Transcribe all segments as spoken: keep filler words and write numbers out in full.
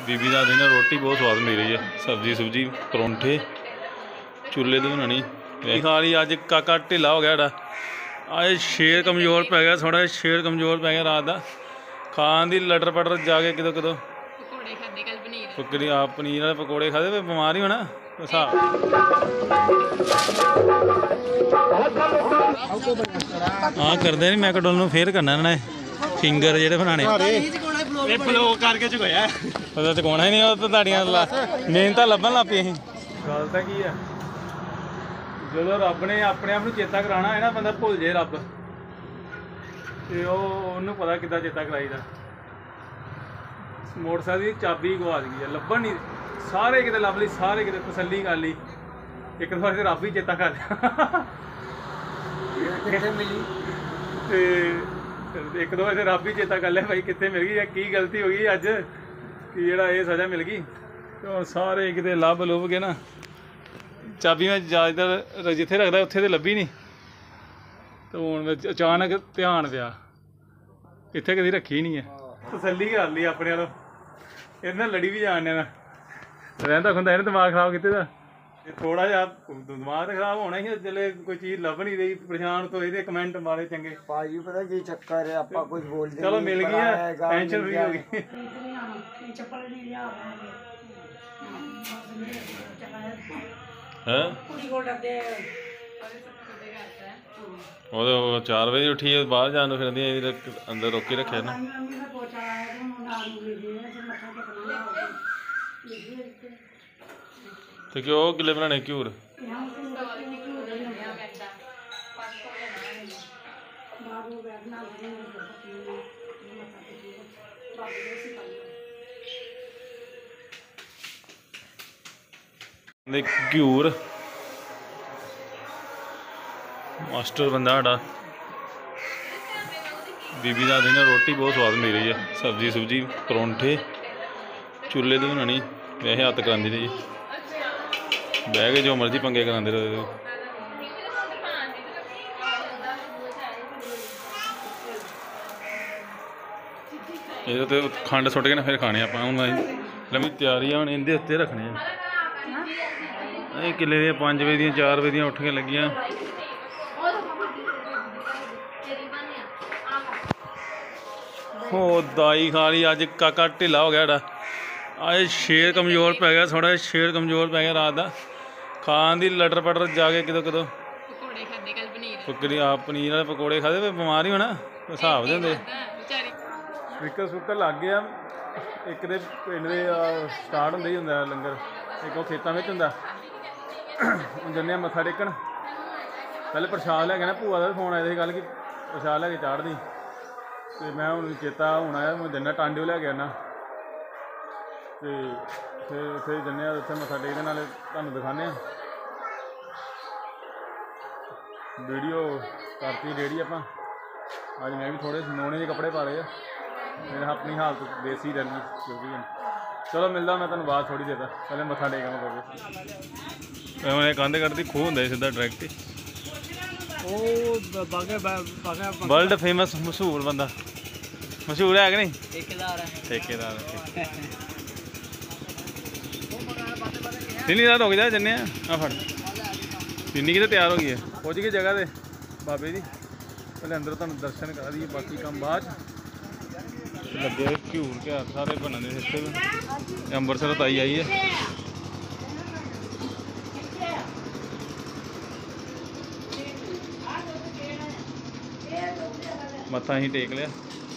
बीबी दादी ने रोटी बहुत स्वाद मिल रही है, सब्जी सुब्जी परौंठे चूल्हे तो बनानी खा ली। अज काका ढिला हो गया, अज शेर कमजोर पै गया, थोड़ा शेर कमजोर पै गया रात का खान की लटर पटर जाके कितों कितों पकड़ी आप पनीर वाले पकौड़े खाते फिर बीमार ही होना हिसाब। हाँ करते नहीं मैकडोनल फिर करना इन्होंने फिंगर जेह्ड़े बनाने पता चुकाना ही नहीं ताड़ियां मेहनत लभन लग पी। गल तो की है जो रब ने अपने आप चेता कराना है ना, बंदा भुल जाए रब तो ओनू पता किदा चेता कराईदा। मोटरसाइकिल की चाबी गवा दी है, लभन नहीं सारे किते लभ ली, सारे किते तसल्ली कर ली, एक बार तो रब ही चेता कर लिया मिली एक दो बार रब ही चेता कर लिया भाई कितने मिल गई, की गलती हो गई अज कि जेड़ा ये सज़ा मिल गई। तो सारे किते लभ लुभ के ना चाबी मैं ज्यादातर जिथे रखता उत्थे तो लभी नहीं, तो हूँ अचानक ध्यान पिया इत्थे कभी रखी नहीं है, तसल्ली कर ली अपने वालों। इन्हें लड़ी भी जाने ना रहा खुंदा इन्हें दिमाग खराब किते थोड़ा जहा दिमाग तो खराब होना ही जल्ले कोई चीज़ लभ नहीं रही, परेशान तो ये कमेंट मारे चंगे भाजी पता की चक्कर है आपा कुछ बोल दे चलो मिल गई है टेंशन फ्री हो गई। वो चार बजे उठी है बाहर जाने फिर अंदर रोकी रखे ना तो क्यों किले बनाने घ्यूर घ्यूर मास्टर बंदा साडा बीबी दादी ने रोटी बहुत स्वाद मिल रही है, सब्जी सुब्जी परौंठे चूल्हे तो बनानी वैसे हत्थ करांदी रही बह के जो मर्जी पंगे करांदे रहे। ये तो खंड सुट के ना फिर खाने आप लम्बी तैयारी है, हम इनके उत्ते रखने किले दियां पाँच बजे दियां चार बजे दियां उठ के लगियां। हो दाई खा ली अज काका ढिला हो गया, अज शेर कमजोर पै गया, थोड़ा शेर कमजोर पै गया रात का खान की लटर पटर जाके कितों कितों पकड़ी आप पनीर वाले पकौड़े खाते फिर बीमार ही होना हिसाब दे होंगे। स्पीकर स्पूकर लग गया एक दे पिंड दे स्टार्ट होंगे ही होंगे लंगर, एक वो खेतों में होंगे जन्ने मत्था टेकन पहले प्रशाद लैके ना भूआ का फोन आया कल कि प्रशाद लैके चाढ़ दी तो मैं हूँ चेता हूँ आया मैं जन्ना टांडियो लैके आना तो फिर उत्थे जन्ने उत्थे मत्था टेकदे नाले तुहानूं दिखाने वीडियो करती रेडी आपां। अज मैं भी थोड़े नोने के कपड़े पा लए मेरे अपनी हालत देसी रही क्योंकि चलो मिलता मैं तुहानूं बाद थोड़ी देर पहले मत्था टेक आवां मैं कंध कटदी खूह होंदा सीधा डायरैक्ट वर्ल्ड फेमस मशहूर बंदा मशहूर है कि नहीं ठेकेदार है ठेकेदार तीन रात हो गई जन्ने आ फड़ तीन की तो तैयार हो गई है पहुँच गई जगह से बाबे जी पहले अंदर तुम दर्शन करा दिए बाकी काम बाद लगे घ्यूर घ्यार सारे बनने इतने अंबरसर ताई आई है मत्था ही टेक लिया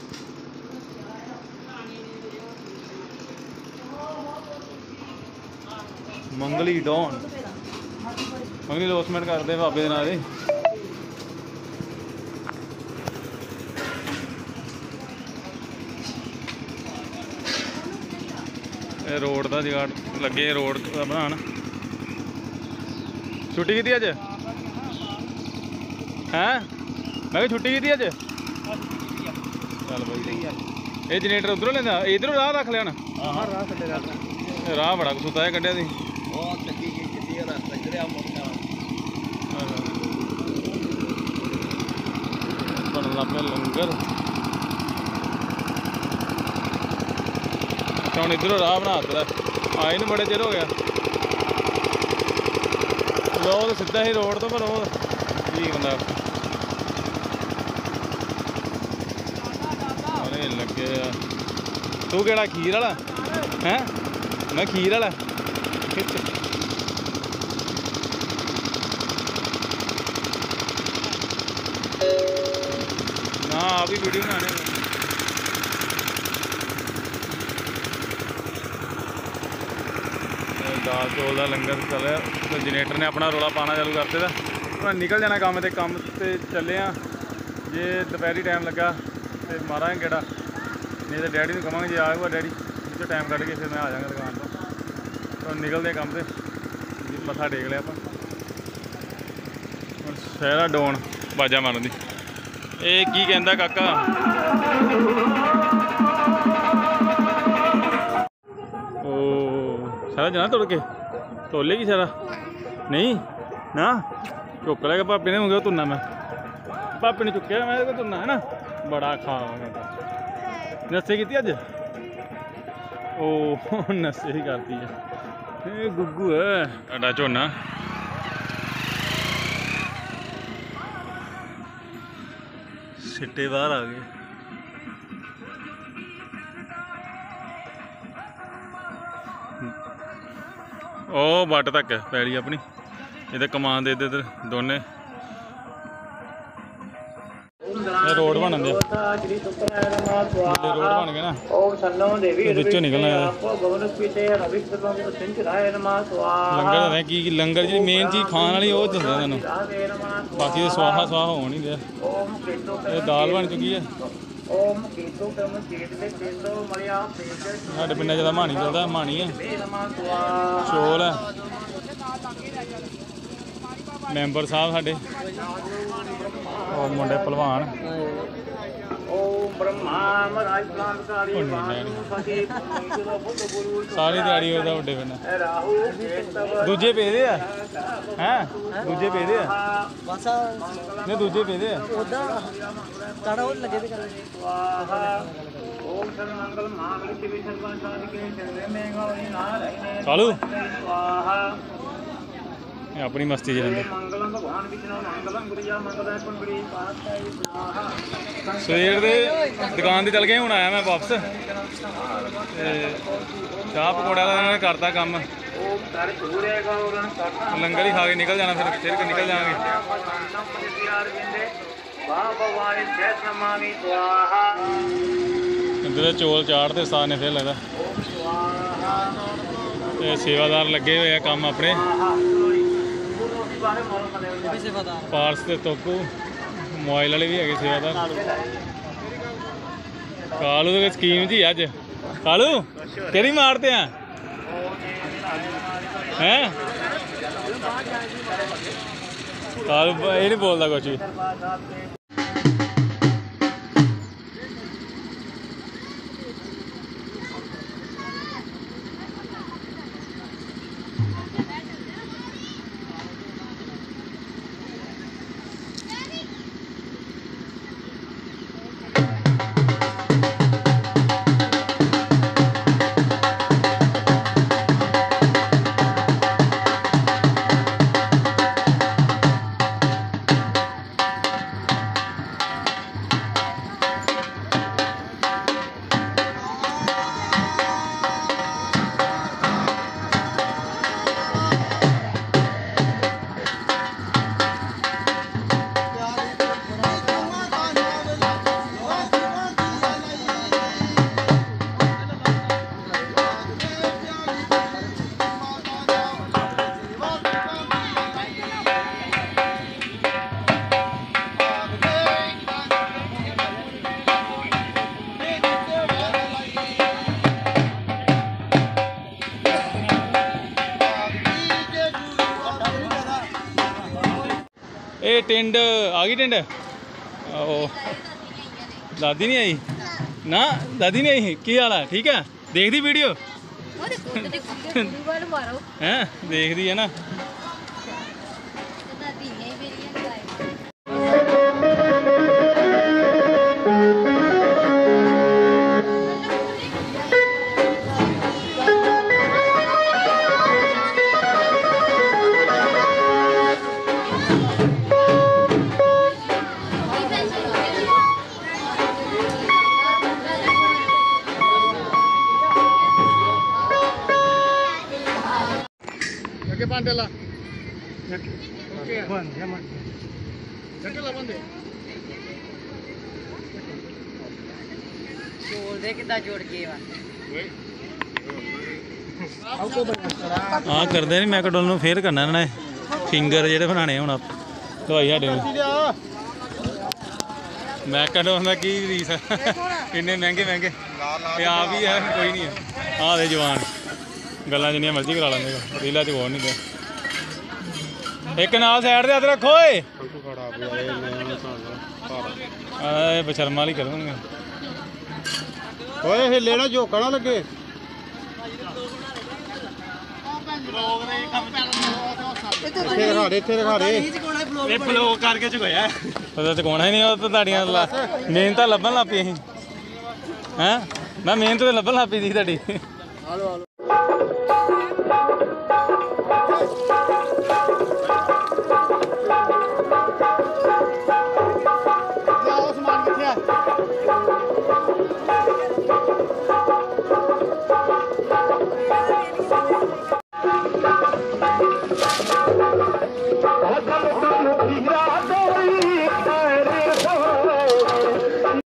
मंगली डॉन मंगली लोसमेंट करते बाबे के नाल रोड का जुगाड़ लगे रोड का बनान छुट्टी की अज हैं मैं छुट्टी की अज चल भाई ये जनरेटर उधरों लेंदा इधरों राह रख लिया ना राह बड़ा कुसुता है कढ़िया बन लग पे लंगर अच्छा हम इधरों राह बना दिता आए नहीं बड़े चिर हो गया लो तो सीधा ही रोड तो पर वो ठीक बंदा अरे लगे तू केड़ा खीर वाला हैं मैं खीर वाला खिच ना आप ही वीडियो बनाने दाल चौल का लंगर चल रहा जनरेटर ने अपना रौला पाना चालू करते था निकल जाना काम ते काम ते चले हाँ जे दोपहरी टाइम लगा तो मारा गेड़ा नहीं तो डैडी को कहांगे जे आऊगा डैडी जो टाइम कट के फिर मैं आ जाऊँगा दुकान पर तो निकलते काम से मत्था टेक लिया आप शहरा डोन बाजा मारन दी ये की कहंदा काका ओ सारा जाना तोड़ के तोले की सारा नहीं ना चुक लेगा भापी ने मुझे तुरना मैं भापी ने चुकया मैं तुरना है ना बड़ा खा नशे की अज ओ नशे ही करती है ये गुग्गू है साडा झोना सिट्टे बाहर आ गए ओ बट तक है पैड़ी अपनी इधर कमान दे इधर दोने रोड बनन दे रोड बन गए ना बिचों निकलना लंगर है की लंगर जी मेन चीज खाने वाली वो दिंदे तुहानूं बाकी तो स्वाहा स्वाहा हो नहीं दिया ये दाल बन चुकी है साढ़े पिंड च मानी चलता मानी है चौल है मैंबर साहब साढ़े और मुंडे भलवान सारी दिहाड़ी होता वड्डे पिंड दूजे पेदे है हैं दूजे पेदे है नहीं दूजे पेदे है कालू अपनी मस्ती च रहिंदे सवेर दे दुकान ते चल गए हुण आया मैं वापस चाह पकौड़ा इन्होंने करता काम लंगर ही खा के निकल जाना फिर फिर निकल जाएंगे इधर चौल चाढ़ते उस्ताद ने फिर लगता सेवादार लगे हुए काम अपने पार्स ते तोकू मोबाइल वाले भी है सेवादार कालू तो स्कीम जी अज कालू तेरी मारते हैं हैं कालू ये नहीं बोलता कुछ भी ये टिंड आ गई टिंड ओ दादी नहीं आई ना दादी नहीं आई की हाल है ठीक है देख दी वीडियो हैं देख दी है ना पांडेला ओके बंद है मत जटला बंद है बोल दे कितना जोड़ के वा ਆ ਕਰਦੇ ਨਹੀਂ ਮੈਕਡੋਨਲ ਨੂੰ ਫੇਰ ਕਰਨਾ ਇਹਨਾਂ ਨੇ ਫਿੰਗਰ ਜਿਹੜੇ ਬਣਾਣੇ ਹੁਣ ਆਪ ਦਵਾਈ ਸਾਡੇ ਨੂੰ ਮੈਕਡੋਨਲ ਦਾ ਕੀ ਰੀਸ ਇੰਨੇ ਮਹਿੰਗੇ ਮਹਿੰਗੇ ਤੇ ਆਪ ਹੀ ਹੈ ਕੋਈ ਨਹੀਂ ਹੈ ਆਹ ਦੇ ਜਵਾਨ ਗੱਲਾਂ ਜਿੰਨੀਆਂ ਮਰਜ਼ੀ ਕਰਾ ਲੈਂਦੇ ਰੀਲਾ ਚ ਹੋਰ ਨਹੀਂ ਦੇ ਇੱਕ ਨਾਲ ਸਾਈਡ ਤੇ ਹੱਥ ਰੱਖੋ ਓਏ ਆ ਬਸ਼ਰਮ ਵਾਲੀ ਕਰ ਦੇਣਗੇ ਓਏ ਹਿੱਲੇ ਨਾ ਝੋਕਾ ਨਾ ਲੱਗੇ ਇੱਥੇ ਦਿਖਾ ਦੇ ਇੱਥੇ ਦਿਖਾ ਦੇ ਇਹ ਬਲੌਕ ਕਰਕੇ ਝੁਕਾਇਆ ਉਹਦਾ ਚੁਕਾਉਣਾ ਹੀ ਨਹੀਂ ਉਹ ਤਾਂ ਤੁਹਾਡੀਆਂ ਮੇਨ ਤਾਂ ਲੱਭਣ ਲੱਗ ਪਈ ਅਸੀਂ ਹੈਂ ਮੈਂ ਮਿਹਨਤ ਤੇ ਲੱਭਣ ਲੱਗ ਪਈ ਸੀ ਤੁਹਾਡੀ ਆਲੋ ਆਲੋ